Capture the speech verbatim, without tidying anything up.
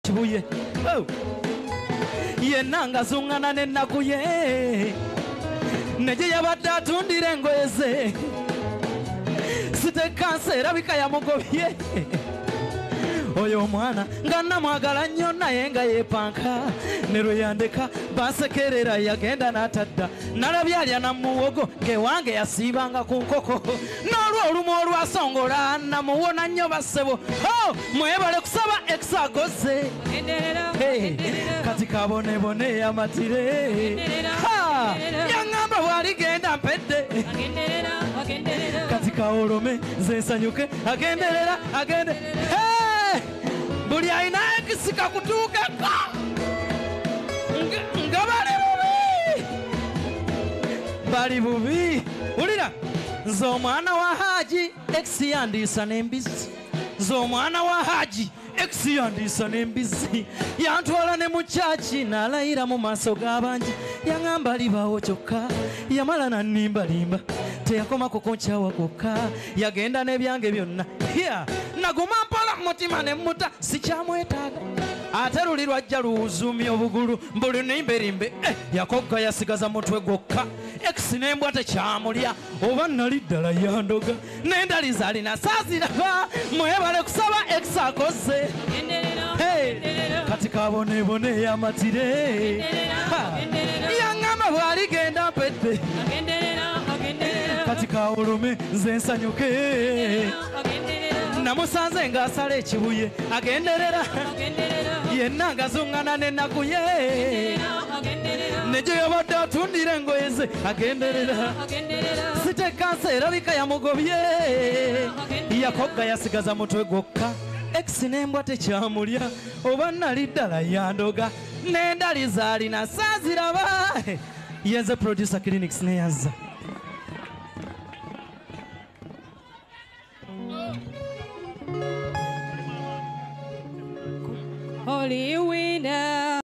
ekibuye yenna nga zuŋŋana n'ennaku ye ne gye yabadde atundira engoye ze sitekansa erabika yamugobye oyo omwana nga namwagala nnyo naye nga yeepanka ne lwe yandeka bansekerera yagenda n'atadda nalabye alya namuwogo ng'ewange yasiibanga ku nkoko n'olwo olumu olwasongola namuwona nnyo bassebo mwebale kusaba ekisagoze kati kabonebone amatire yaŋŋamba bw'aligenda mpedde kati kawolome nze nsanyuke agenderera agende buli alina ekisika kutuukeko nga bali bubi bali bubi wulira nze omwana wa Haji ekisi yandiisa n'embizzi nze omwana wa Haji ekisi yandiisa n'embizzi yantwala ne mu kyaki n'alayira mu maaso g'abangi yaŋŋamba libaawo kyokka yamala nannimbalimba teyakoma kukunkyawa kwokka yagenda n'ebyange byonna naguma mpola mutima ne muta sikyamwetaaga ate luli lwajja luwuzumya obugulu mbuli nimberimbe yakogga yasigaza mutwe gwokka ekisi n'embwa tekyamulya oba nali ddala yandoga n'endaliza alina saaziraba mwebale kusaba ekisi akoze kati kabonebone amatire yaŋŋamba bw'aligenda mpedde kati kawulume nze nsanyuke namusanze ng'asala ekibuye agenderera yenna nga zuŋŋana n'ennaku ye ne gye yabadde atundira engoye ze agenderera sitekansa erabika yamugobye yakogga yasigaza mutwe gwokka ekisi n'embwa tekyamulya oba nali ddala yandoga n'endaliza alina saaziraba yenze producer clinics neyazza Holy